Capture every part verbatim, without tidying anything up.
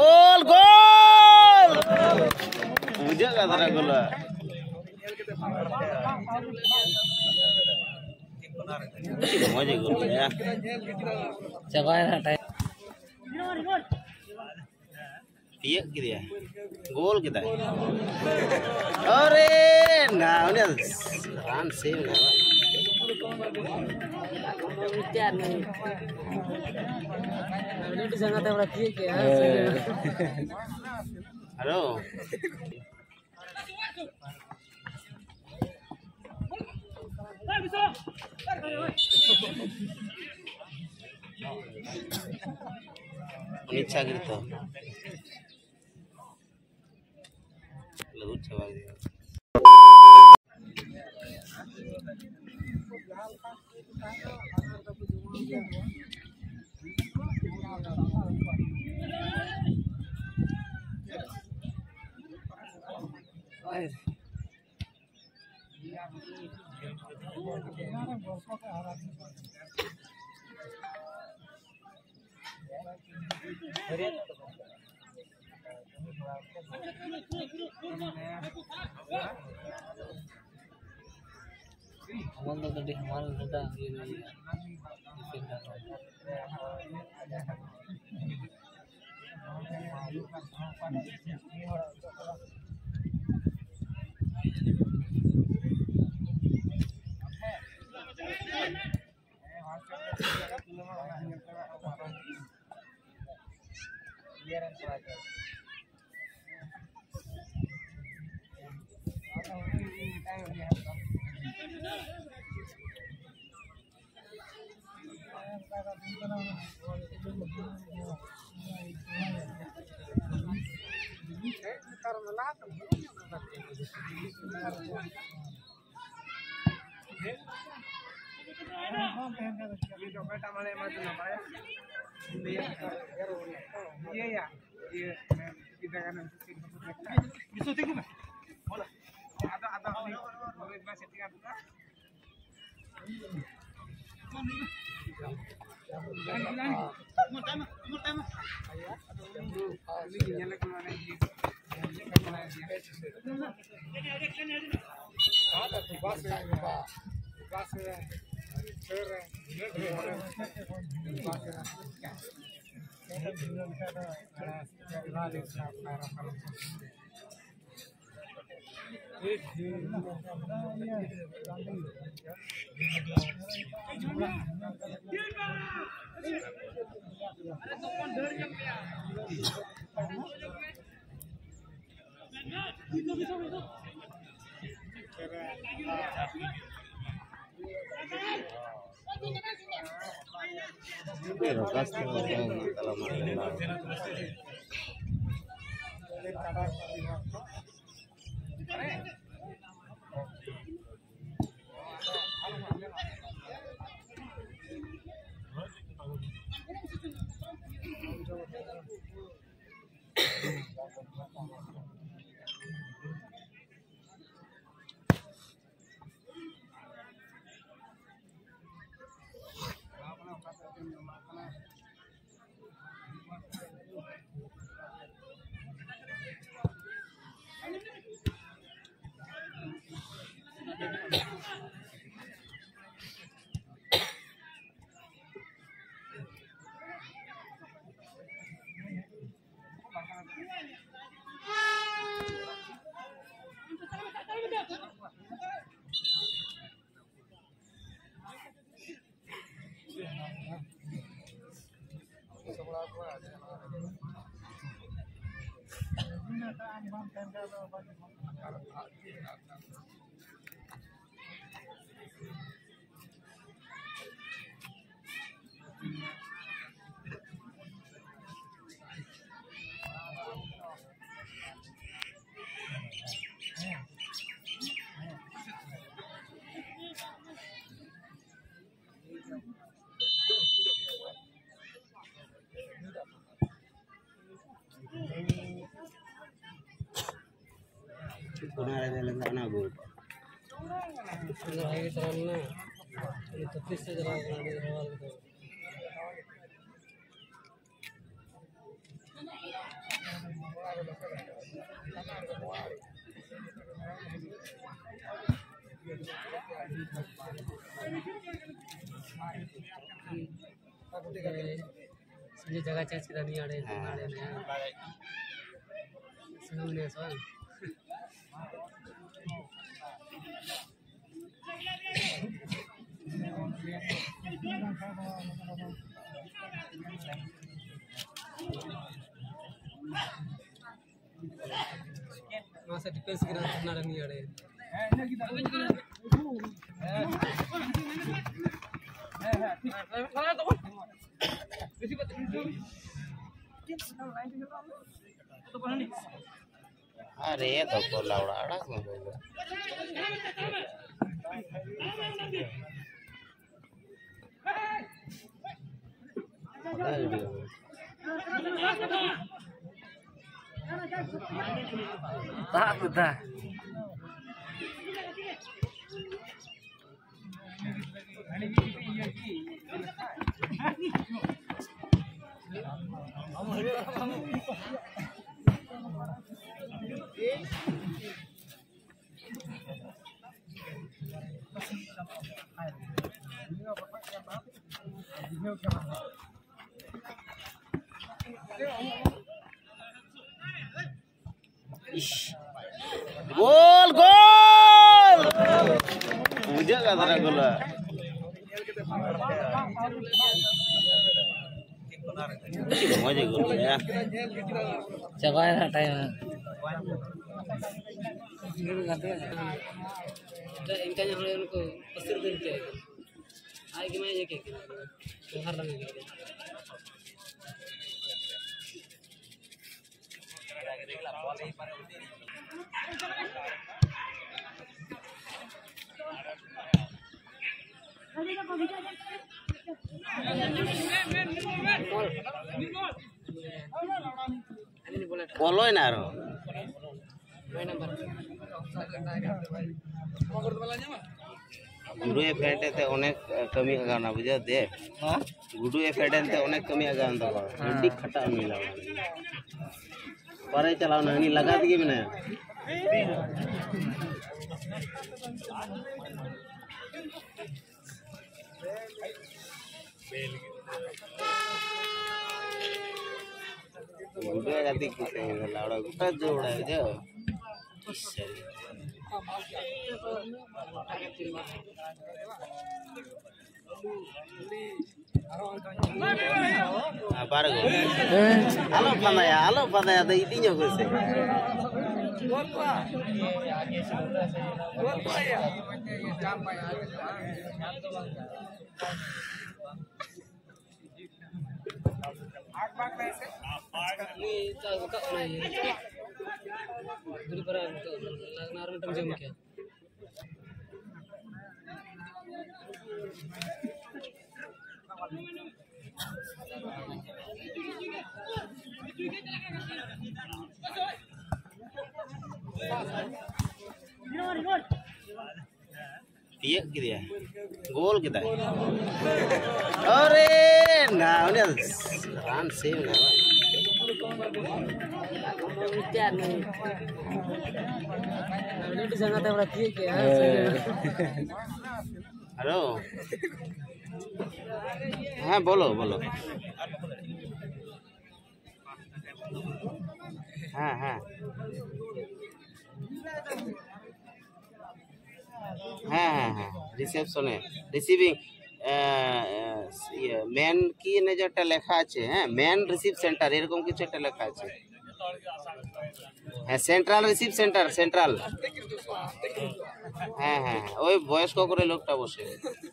गोल गोल मुझे का तरह गोल मजे गोल ya चबाया time iya gitu ya gol kita ore nah ini run sih halo Unica gitu lucu banget हम लोग तो हमारा दादा ये pero gasto kalau Kuna ada lengan abu. lagi terangnya itu bisa jalan di awal itu. ये जगह change करा नहीं आड़े आड़े ने सुनने सवाल मासे डिफेंस करा करना नहीं आड़े अरे ये तो बोला उड़ा उड़ा क्यों बोला tak dah गोल गोल मुझे का तरह गोल मुझे गोल ya cabai time इनका जो है उनको पसंद करते हैं आगे मैं ये क्या तो हर रंग के बोलो ना रो गुडू ए फेटे ते अनेक कमी आगाना बुझे दे हां गुडू ए फेटे ते अनेक कमी आगान तो हड्डी खटा मिला परे चलाओ ना नहीं लगा दिए मैंने गुडू ए गति किसे लाड़ा गुटा जोड़ा है जो सही apa rego? Halo pada ya, halo pada ya, ada itinya gue sih. Iya gitu ya, gol kita. Ore, nah ini run save nggak? Halo, हाँ बोलो बोलो, हाँ हाँ हाँ हाँ हाँ रिसेप्शन है रिसीविंग मेन की ने जो टेलेखा আছে হ্যাঁ মেন রিসিভ সেন্টার এরকম কিছু একটা লেখা আছে হ্যাঁ সেন্ট্রাল রিসিভ সেন্টার সেন্ট্রাল হ্যাঁ হ্যাঁ ওই বয়স্ক করে লোকটা বসে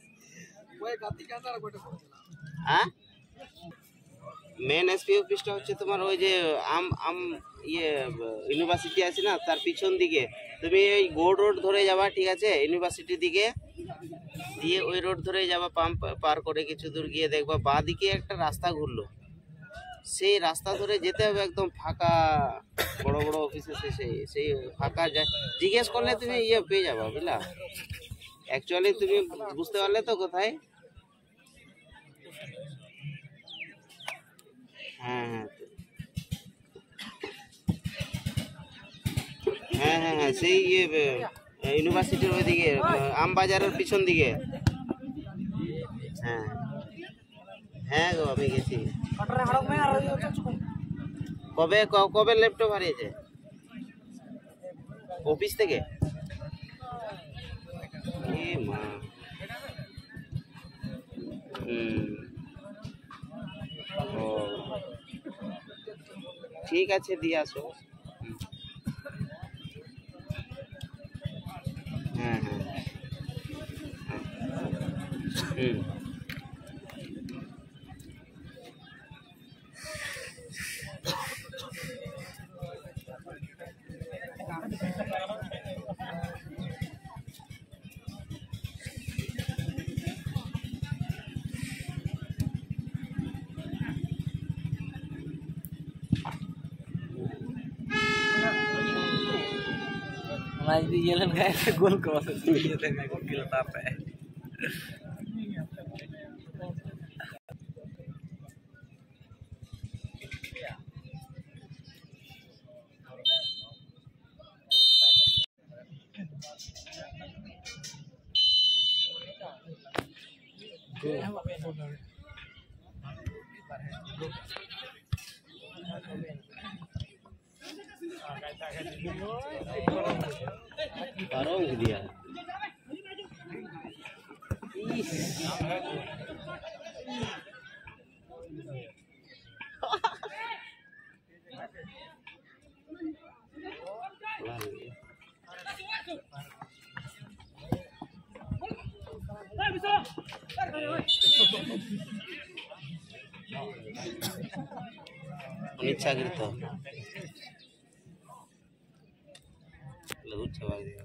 হ্যাঁ মেন এসপি অফিসটা হচ্ছে তোমার ওই যে আম আম ইয়ে ইউনিভার্সিটি আছে না তার পিছন দিকে তুমি এই গোল্ড রোড ধরে যাবা ঠিক আছে ইউনিভার্সিটির দিকে দিয়ে ওই রোড ধরে যাবা পাম্প পার করে কিছু দূর গিয়ে দেখবা বাঁ দিকে একটা রাস্তা ঘুরলো সেই রাস্তা ধরে যেতে হবে একদম ফাঁকা বড় বড় অফিস আছে সেই সেই ফাঁকা জিজ্ঞেস করলে তুমি ইয়ে পেয়ে যাবা বুঝলা অ্যাকচুয়ালি তুমি বুঝতে পারলে তো কোথায় হ্যাঁ হ্যাঁ হ্যাঁ হ্যাঁ সেই ইয়ে ইউনিভার্সিটির ওইদিকে আমবাজারের পিছন দিকে হ্যাঁ হ্যাঁ গো আমি গেছি কবে ক- কবে ল্যাপটপ হারিয়েছে অফিস থেকে এ মা হুম ও ঠিক আছে দিয়ে আসো হুম। হ্যাঁ হ্যাঁ হ্যাঁ। হুম Mas di jalan kayak gol ke masa dia tengah gol apa ya? Parong dia Unit gitu. Lalu coba dia.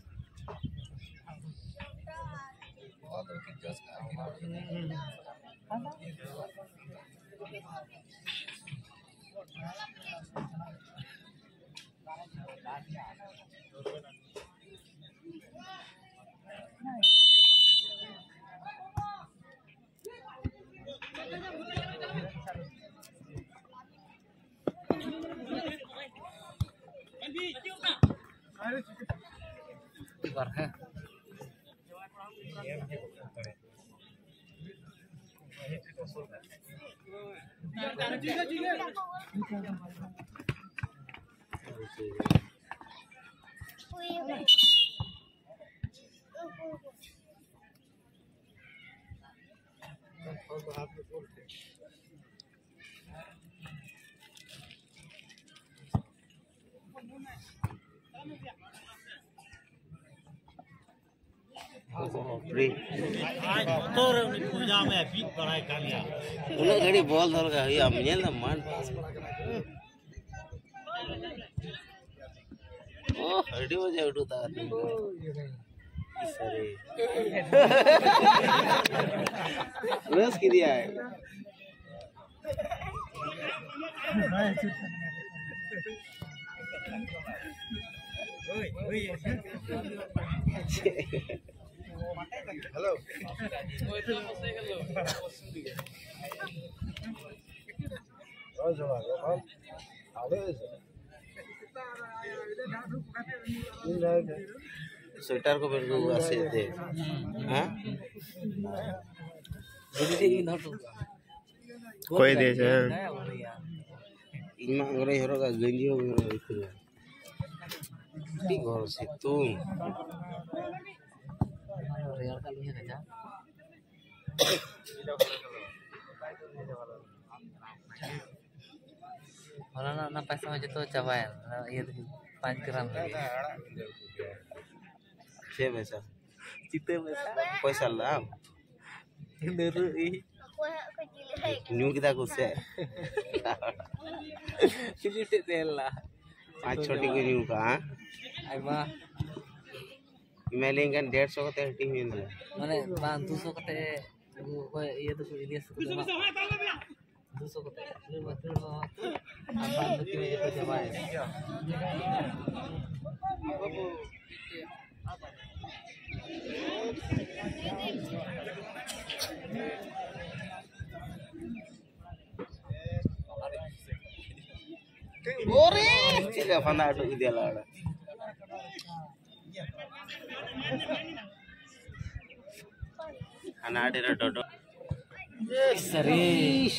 Free. उन्हें घड़ी बॉल धर का ये अमील ना मान पास ओ हड्डी वजह उठता है सरे बस की दिया है हेलो स्वेटर को मेरे को ऐसे दे हाँ कोई दे सर इमा अंग्रेज हरो का गंजी हो गया इतना ठीक हो से तुम Real kali ya kan? Kalau nak nak pas sama jatuh cabain, iya tu pancing gram lagi. छह पैसा Cita besar. पैसा लाम Deru ih. न्यू किता कुछ है Sini tetela. पांच छोटी को न्यू का हाँ Ay mah, मैं लेंगे डेढ़ सौ का तेरे टीम में mana bang tuso kate, ko iya tu Ilyas tu mah. Tuso kate, lu betul mah. Abang tu kini jatuh cabain. ओरे चले फंदा अटक दिया लाड़ा अनाडे रे डोडो Serius.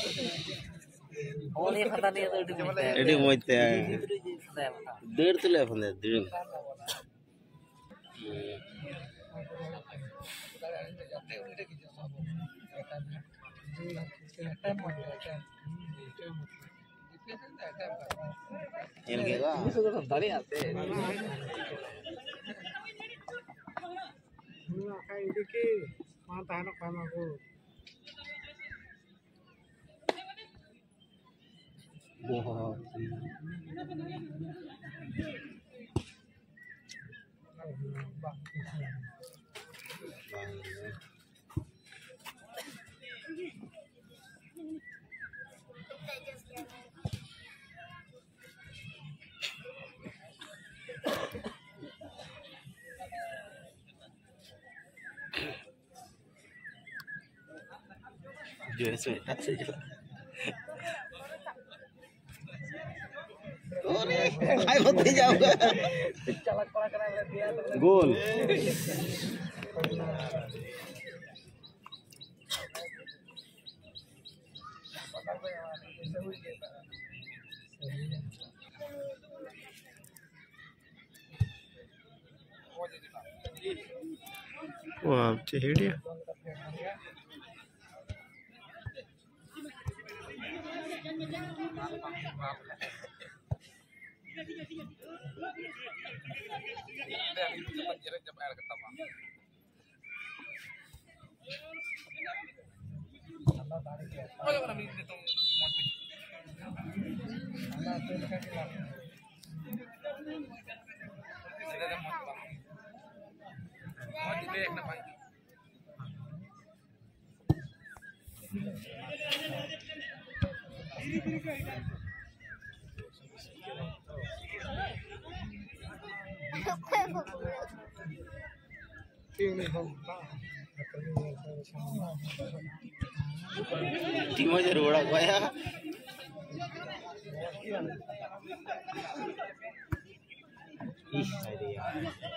Oh, ini kata dia tuh Ini mau itu ya. Dir tuh lah pun dir. Yang gitu. Itu tuh tadi ate. Nah, kayak gitu mata anak sama aku. Wah. Jual sepeda saja. Oh nih, hai putih jauh. Gol. Wah, cihir dia. Tim aja roda kaya. Ih, tadi ya.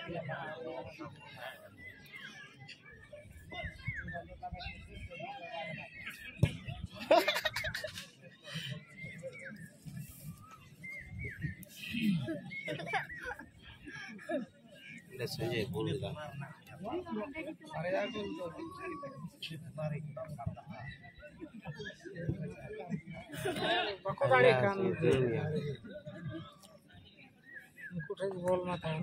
Udah saja boleh lah. Aku kali kan कुठे बोल ना था